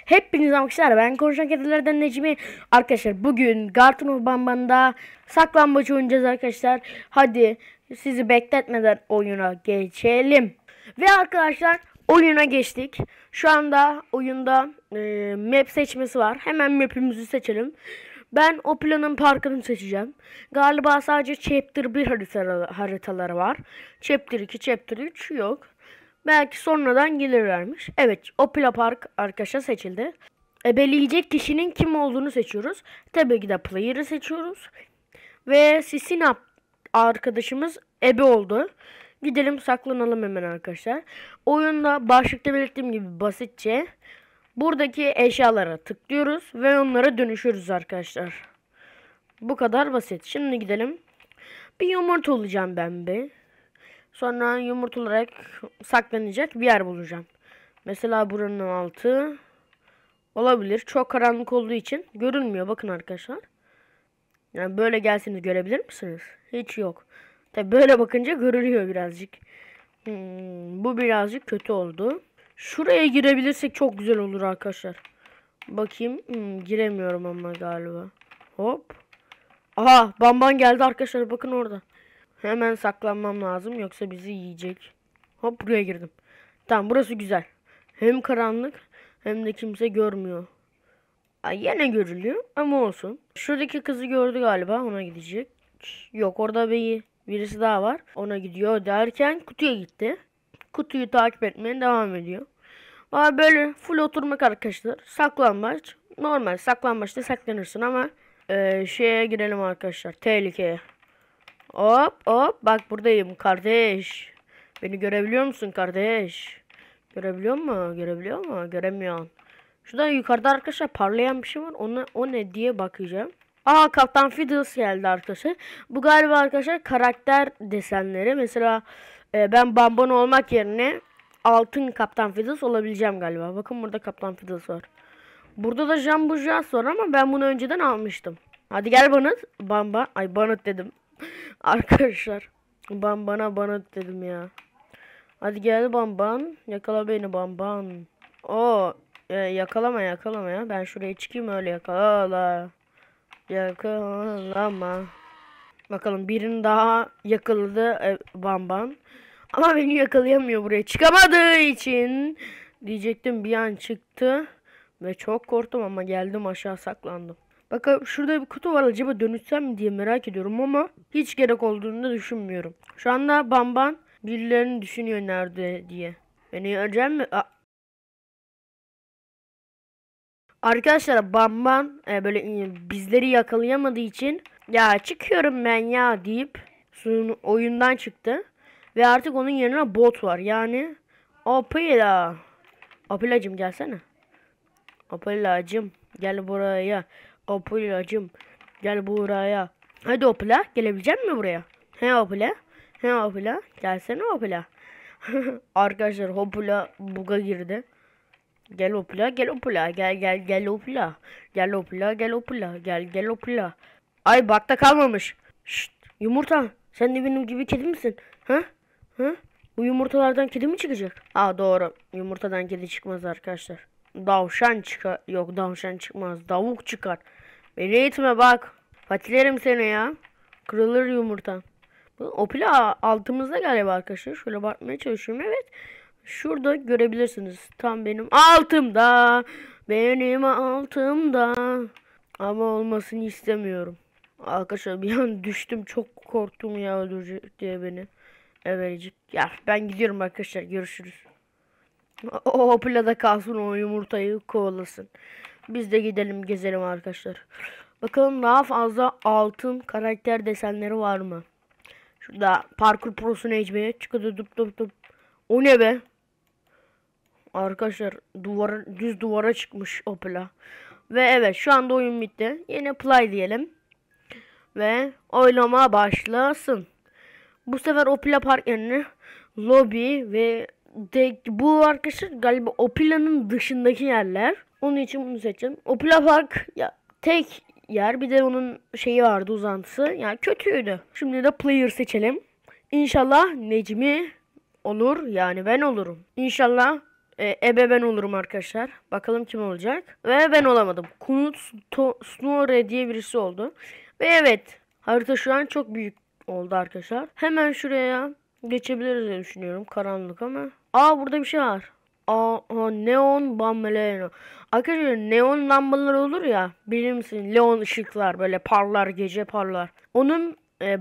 Hepinize arkadaşlar, ben Konuşan Kedilerden Necmi. Arkadaşlar bugün Garten of Banban'da saklambaç oynayacağız arkadaşlar. Hadi sizi bekletmeden oyuna geçelim. Ve arkadaşlar oyuna geçtik. Şu anda oyunda map seçmesi var. Hemen map'imizi seçelim. Ben o planın parkını seçeceğim. Galiba sadece Chapter 1 haritaları var. Chapter 2, Chapter 3 yok. Belki sonradan gelirlermiş. Evet, Opila Park arkadaşlar seçildi. Belirleyecek kişinin kim olduğunu seçiyoruz. Tabii ki de player'ı seçiyoruz. Ve Sisina arkadaşımız ebe oldu. Gidelim saklanalım hemen arkadaşlar. Oyunda başlıkta belirttiğim gibi basitçe buradaki eşyalara tıklıyoruz ve onlara dönüşürüz arkadaşlar. Bu kadar basit. Şimdi gidelim. Bir yumurta olacağım ben bir. Sonra yumurta olarak saklanacak bir yer bulacağım. Mesela buranın altı olabilir. Çok karanlık olduğu için görünmüyor. Bakın arkadaşlar. Yani böyle gelseniz görebilir misiniz? Hiç yok. Tabi böyle bakınca görülüyor birazcık. Bu birazcık kötü oldu. Şuraya girebilirsek çok güzel olur arkadaşlar. Bakayım. Giremiyorum ama galiba. Hop. Aha, Bamban geldi arkadaşlar. Bakın orada. Hemen saklanmam lazım yoksa bizi yiyecek. Hop, buraya girdim. Tamam, burası güzel. Hem karanlık hem de kimse görmüyor. Ay, yine görülüyor ama olsun. Şuradaki kızı gördü galiba, ona gidecek. Yok, orada birisi daha var. Ona gidiyor derken kutuya gitti. Kutuyu takip etmeye devam ediyor. Ama böyle full oturmak arkadaşlar. Saklambaç. Normal saklambaçta saklanırsın ama şeye girelim arkadaşlar. Tehlikeye. Hop hop, bak buradayım kardeş. Beni görebiliyor musun kardeş? Görebiliyor mu? Görebiliyor mu? Göremiyorsun. Şurada yukarıda arkadaşlar parlayan bir şey var. O ne diye bakacağım. Aa, Kaptan Fiddles geldi arkadaşlar. Bu galiba arkadaşlar karakter desenleri. Mesela ben Bambon olmak yerine altın Kaptan Fiddles olabileceğim galiba. Bakın burada Kaptan Fiddles var. Burada da Jumbo Jazz var ama ben bunu önceden almıştım. Hadi gel Banıt. Banıt dedim. Arkadaşlar. Banıt dedim ya. Hadi gel Bamban. Yakala beni Bamban. Yakalama ya. Ben şuraya çıkayım, öyle yakala. Yakalama. Bakalım, birini daha yakaladı Bamban. Ama beni yakalayamıyor, buraya çıkamadığı için. Diyecektim, bir an çıktı. Ve çok korktum ama geldim, aşağı saklandım. Bakın şurada bir kutu var, acaba dönüşsem mi diye merak ediyorum ama hiç gerek olduğunu da düşünmüyorum. Şu anda Bamban birilerini düşünüyor nerede diye. Beni göreceğim mi? Arkadaşlar Bamban böyle bizleri yakalayamadığı için ya çıkıyorum ben ya deyip oyundan çıktı. Ve artık onun yerine bot var. Yani Opila. Opilacım gelsene. Opilacım gel buraya. Opilacım gel buraya. Hadi Opila, gelebilecek mi buraya? He Opila. Gelsene Opila. Arkadaşlar Opila buga girdi. Gel Opila. Gel Opila. Gel Opila. Ay, bakta kalmamış. Şşt, yumurta. Sen de benim gibi kedi misin? Ha? Bu yumurtalardan kedi mi çıkacak? Aa, doğru. Yumurtadan kedi çıkmaz arkadaşlar. Davşan çıkar. Yok, davşan çıkmaz. Davuk çıkar. Beni itme bak. Patilerim seni ya. Kırılır yumurtan. Opila altımızda galiba arkadaşlar. Şöyle bakmaya çalışıyorum. Evet. Şurada görebilirsiniz. Tam benim altımda. Benim altımda. Ama olmasını istemiyorum. Arkadaşlar bir an düştüm. Çok korktum ya, öldürecek diye beni. Evet. Ya ben gidiyorum arkadaşlar. Görüşürüz. O plada kalsın, o yumurtayı kovalasın. Biz de gidelim, gezelim arkadaşlar. Bakalım daha fazla altın karakter desenleri var mı? Şurada parkur prosu Necmi. Çıkıyor dup. O ne be? Arkadaşlar düz duvara çıkmış Opila. Ve evet, şu anda oyun bitti. Yine play diyelim. Ve oynama başlasın. Bu sefer Opila Park yerine lobby ve bu arkadaşlar galiba Opila'nın dışındaki yerler. Onun için bunu seçeceğim. Opila Park ya tek yer, bir de onun şeyi vardı, uzantısı. Yani kötüydü. Şimdi de player seçelim. İnşallah Necmi olur, yani ben olurum. İnşallah ebe ben olurum arkadaşlar. Bakalım kim olacak. Ve ben olamadım. Kunut Snore diye birisi oldu. Ve evet, harita şu an çok büyük oldu arkadaşlar. Hemen şuraya geçebiliriz diye düşünüyorum. Karanlık ama. Burada bir şey var. Neon Bambaleno. Arkadaşlar neon lambalar olur ya. Bilir misin? Neon ışıklar böyle parlar, gece parlar. Onun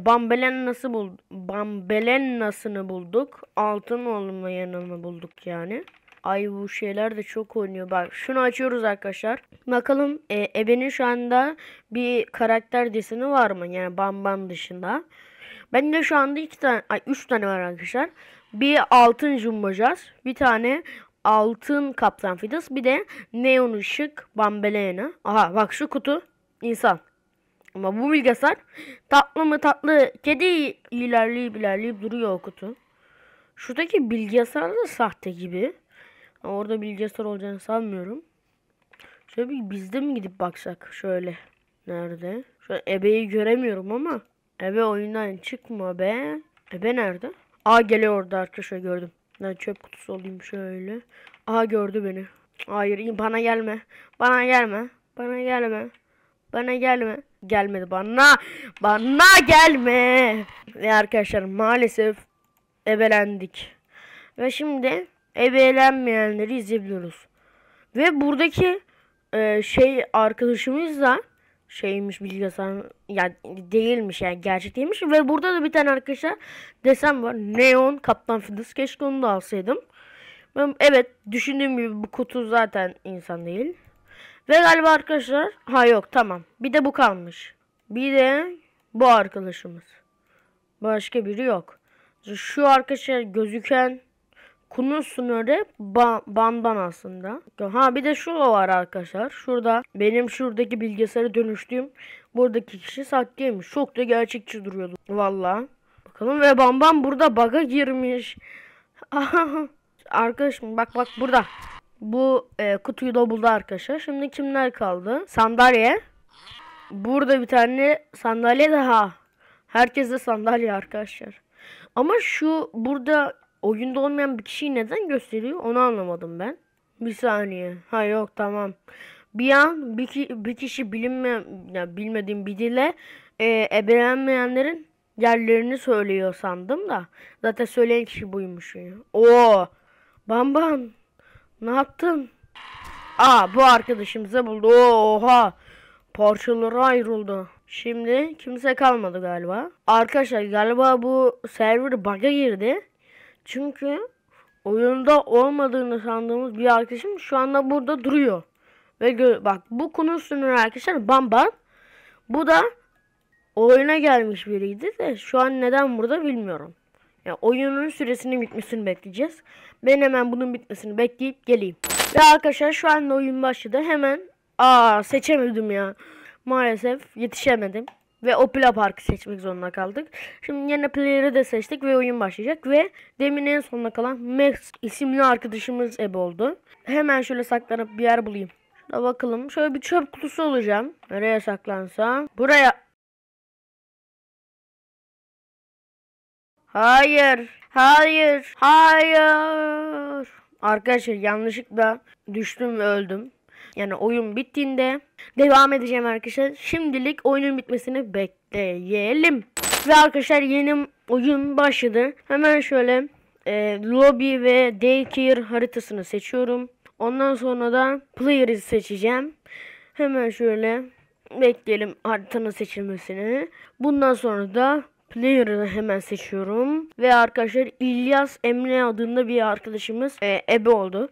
Bambelenasını bulduk. Altın olmayanını bulduk yani. Ay bu şeyler de çok oynuyor. Bak şunu açıyoruz arkadaşlar. Bakalım ebenin şu anda bir karakter deseni var mı? Yani Bamban dışında. Bende şu anda 3 tane var arkadaşlar. Bir altın Jumbojaz, bir tane altın Kaptan Fiddles, bir de neon ışık Bambelena. Aha bak şu kutu insan. Ama bu bilgisayar tatlı mı tatlı kedi ilerleyip duruyor o kutu. Şuradaki bilgisayar da sahte gibi. Orada bilgisayar olacağını sanmıyorum. Şöyle bir bizde mi gidip baksak şöyle. Nerede? Şöyle ebeyi göremiyorum ama. Ebe oyundan çıkma be. Ebe nerede? Geliyor orada arkadaşlar, gördüm. Ben çöp kutusu olayım şöyle. Gördü beni. Hayır bana gelme. Bana gelme. Bana gelme. Bana gelme. Gelmedi bana. Bana gelme. Ve arkadaşlar maalesef ebelendik. Ve şimdi ebelenmeyenleri izleyebiliyoruz. Ve buradaki arkadaşımız da şeymiş, bilgisayar yani değilmiş, yani gerçek değilmiş. Ve burada da bir tane arkadaşlar desem var. Neon Kaptan Fiddles. Keşke onu da alsaydım. Evet, düşündüğüm gibi bu kutu zaten insan değil. Ve galiba arkadaşlar yok tamam. Bir de bu kalmış. Bir de bu arkadaşımız. Başka biri yok. Şu arkadaşlar gözüken Kunus'un öyle bandan aslında. Bir de şu var arkadaşlar. Şurada benim şuradaki bilgisayarı dönüştüğüm buradaki kişi sahteymiş. Çok da gerçekçi duruyordu. Valla. Bakalım ve Bambam burada bug'a girmiş. Arkadaşım bak burada. Bu kutuyu da buldu arkadaşlar. Şimdi kimler kaldı? Sandalye. Burada bir tane sandalye daha. Herkes de sandalye arkadaşlar. Ama şu burada oyunda olmayan bir kişiyi neden gösteriyor onu anlamadım ben. Bir saniye. Yok tamam. Bir an bir kişi bilmediğim bir dile ebelenmeyenlerin yerlerini söylüyor sandım da. Zaten söyleyen kişi buymuş ya. Bam ne yaptın? Bu arkadaşımıza buldu. Oha. Parçaları ayrıldı. Şimdi kimse kalmadı galiba. Arkadaşlar galiba bu server bug'a girdi. Çünkü oyunda olmadığını sandığımız bir arkadaşım şu anda burada duruyor. Ve bak bu konu sunuyor arkadaşlar Bamban. Bu da oyuna gelmiş biriydi de şu an neden burada bilmiyorum. Yani oyunun süresinin bitmesini bekleyeceğiz. Ben hemen bunun bitmesini bekleyip geleyim. Ve arkadaşlar şu anda oyun başladı. Hemen seçemedim ya. Maalesef yetişemedim. Ve Opila Park'ı seçmek zorunda kaldık. Şimdi yine player'ı da seçtik ve oyun başlayacak. Ve demin en sonuna kalan Max isimli arkadaşımız ebe oldu. Hemen şöyle saklanıp bir yer bulayım. Şuna bakalım. Şöyle bir çöp kutusu olacağım. Nereye saklansa? Buraya. Hayır. Arkadaşlar yanlışlıkla düştüm ve öldüm. Yani oyun bittiğinde devam edeceğim arkadaşlar. Şimdilik oyunun bitmesini bekleyelim. Ve arkadaşlar yeni oyun başladı. Hemen şöyle lobby ve daycare haritasını seçiyorum. Ondan sonra da player'ı seçeceğim. Hemen şöyle bekleyelim haritanın seçilmesini. Bundan sonra da player'ı hemen seçiyorum. Ve arkadaşlar İlyas Emre adında bir arkadaşımız ebe oldu.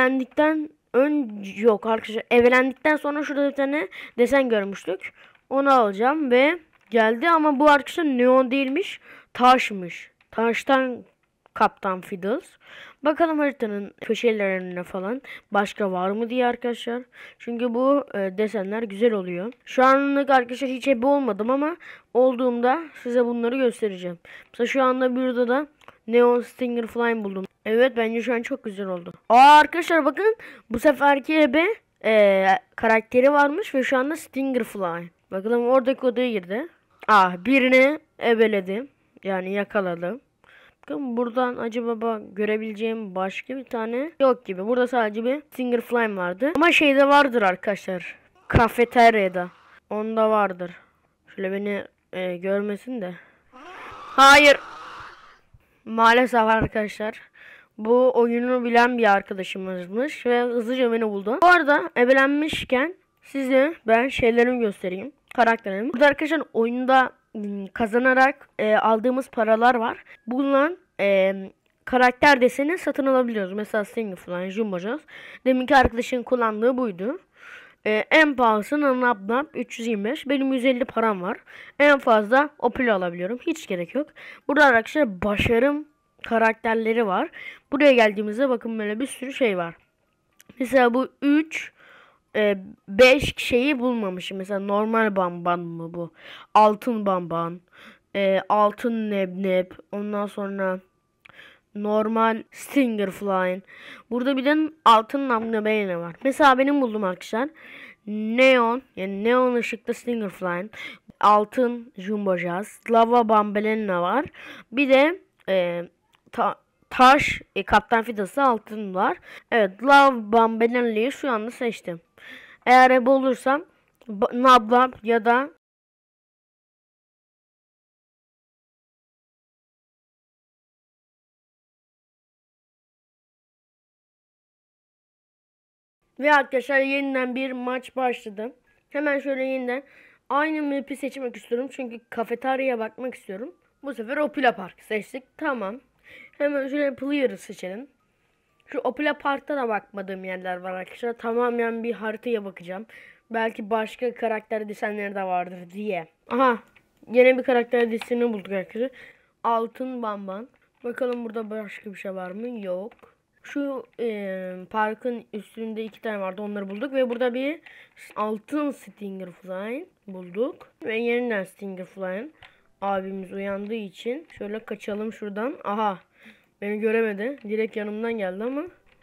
Yok arkadaşlar, evlendikten sonra şurada bir tane desen görmüştük. Onu alacağım ve geldi ama bu arkadaşlar neon değilmiş. Taşmış. Taştan Kaptan Fiddles. Bakalım haritanın köşelerine falan başka var mı diye arkadaşlar. Çünkü bu desenler güzel oluyor. Şu anlık arkadaşlar hiç ebe olmadım ama olduğumda size bunları göstereceğim. Mesela şu anda burada da Neon Stinger Flame buldum. Evet bence şu an çok güzel oldu. Arkadaşlar bakın bu seferki ebe karakteri varmış ve şu anda Stinger Flame. Bakalım oradaki odaya girdi. Birini ebeledi. Yani yakaladı. Bakın buradan acaba görebileceğim başka bir tane yok gibi. Burada sadece bir Stinger Flame vardı. Ama şeyde vardır arkadaşlar. Kafeteryada. Onda vardır. Şöyle beni görmesin de. Hayır. Maalesef arkadaşlar. Bu oyunu bilen bir arkadaşımızmış ve hızlıca beni buldu. Bu arada ebelenmişken size ben şeylerimi göstereyim. Karakterimi. Burada arkadaşlar oyunda kazanarak aldığımız paralar var. Bundan karakter deseni satın alabiliyoruz. Mesela Stinger falan, Jumbo Joss. Deminki arkadaşın kullandığı buydu. En pahalısı Nap 325. Benim 150 param var. En fazla Opel alabiliyorum. Hiç gerek yok. Burada arkadaşlar başarım karakterleri var. Buraya geldiğimizde bakın böyle bir sürü şey var. Mesela bu 5 şeyi bulmamışım. Mesela normal bamban mı bu? Altın bamban. Altın nebneb. Ondan sonra normal Stinger Flying. Burada bir de altın nebneb var. Mesela benim buldum arkadaşlar. Neon. Yani neon ışıklı Stinger Flying. Altın Jumbo Joss. Lava Bambelina var. Bir de taş Kaptan Fidası altın var. Evet, Love Bambelina'yı şu anda seçtim. Eğer ebe olursam Nablab ya da ve arkadaşlar yeniden bir maç başladı. Hemen şöyle yeniden aynı map'i seçmek istiyorum. Çünkü kafeteryaya bakmak istiyorum. Bu sefer Opila Park seçtik. Tamam. Hemen şöyle Player'ı seçelim. Şu Opila Park'ta da bakmadığım yerler var arkadaşlar. Tamamen bir haritaya bakacağım. Belki başka karakter desenleri de vardır diye. Aha. Yine bir karakter deseni bulduk arkadaşlar. Altın Bamban. Bakalım burada başka bir şey var mı? Yok. Şu parkın üstünde 2 tane vardı. Onları bulduk. Ve burada bir altın Stinger Flying bulduk. Ve yeniden Stinger Flying. Abimiz uyandığı için şöyle kaçalım şuradan. Aha. Beni göremedi. Direkt yanımdan geldi ama.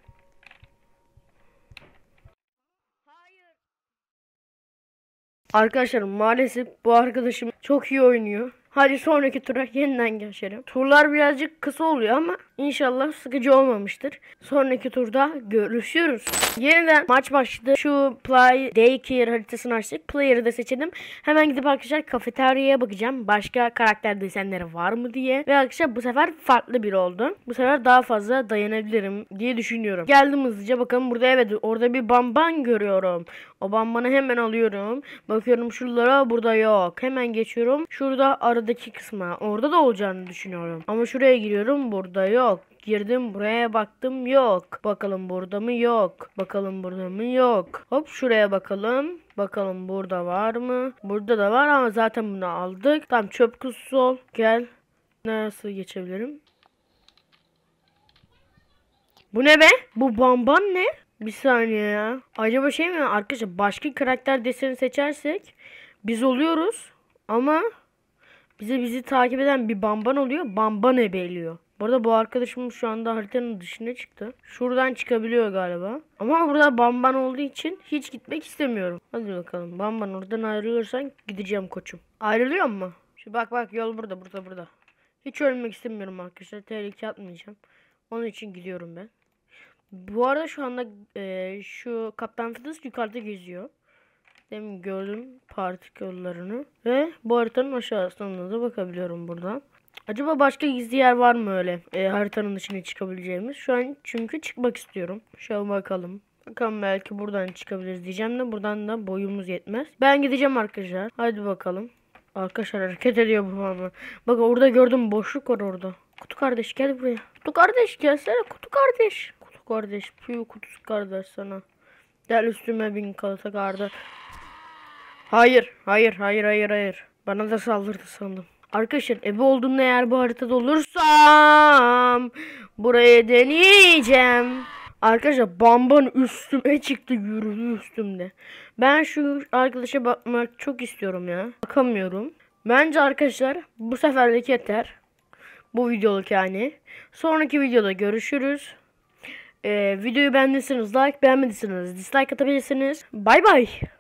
Arkadaşlar maalesef bu arkadaşım çok iyi oynuyor. Hadi sonraki tura yeniden geçelim. Turlar birazcık kısa oluyor ama inşallah sıkıcı olmamıştır. Sonraki turda görüşürüz. Yeniden maç başladı. Şu Play Daycare haritasını açtık. Player'ı da seçelim. Hemen gidip arkadaşlar kafeteryaya bakacağım. Başka karakter desenleri var mı diye. Ve arkadaşlar bu sefer farklı biri oldu. Bu sefer daha fazla dayanabilirim diye düşünüyorum. Geldim hızlıca, bakalım burada evet orada bir bamban görüyorum. O bambanı hemen alıyorum. Bakıyorum şuralara, burada yok. Hemen geçiyorum. Şurada aradaki kısma. Orada da olacağını düşünüyorum. Ama şuraya giriyorum. Burada yok. Girdim buraya baktım, yok. Bakalım burada mı? Yok. Bakalım burada mı? Yok. Hop şuraya bakalım. Bakalım burada var mı? Burada da var ama zaten bunu aldık. Tamam, çöp kutusu ol. Gel. Nasıl geçebilirim? Bu ne be? Bu bamban ne? Bir saniye ya. Acaba şey mi arkadaşlar, başka karakter deseni seçersek biz oluyoruz ama bizi takip eden bir bamban oluyor. Bamban ebeliyor. Bu arada bu arkadaşım şu anda haritanın dışına çıktı. Şuradan çıkabiliyor galiba. Ama burada bamban olduğu için hiç gitmek istemiyorum. Hadi bakalım. Bamban oradan ayrılırsan gideceğim koçum. Ayrılıyor mu? Şu bak yol burada. Hiç ölmek istemiyorum arkadaşlar. Tehlike atmayacağım. Onun için gidiyorum ben. Bu arada şu anda şu Kaptan Fıdız yukarıda geziyor. Demin gördüm partiküllerini. Ve bu haritanın aşağısına da bakabiliyorum buradan. Acaba başka gizli yer var mı öyle haritanın dışına çıkabileceğimiz? Şu an çünkü çıkmak istiyorum. Şöyle bakalım. Bakalım belki buradan çıkabiliriz diyeceğim de buradan da boyumuz yetmez. Ben gideceğim arkadaşlar. Hadi bakalım. Arkadaşlar hareket ediyor bu ama. Bakın orada gördüm, boşluk var orada. Kutu kardeş gel buraya. Kutu kardeş gelsene, kutu kardeş. Kutu kardeş, piyu kutusu kardeş sana. Gel üstüme bin kalsa kardeş. Hayır. Bana da saldırdı sandım. Arkadaşlar ebe olduğunda eğer bu haritada olursam buraya deneyeceğim. Arkadaşlar bamban üstüme çıktı, yürüdü üstümde. Ben şu arkadaşa bakmak çok istiyorum ya. Bakamıyorum. Bence arkadaşlar bu seferlik yeter. Bu videoluk yani. Sonraki videoda görüşürüz. Videoyu beğendiyseniz like, beğenmediyseniz dislike atabilirsiniz. Bay bay.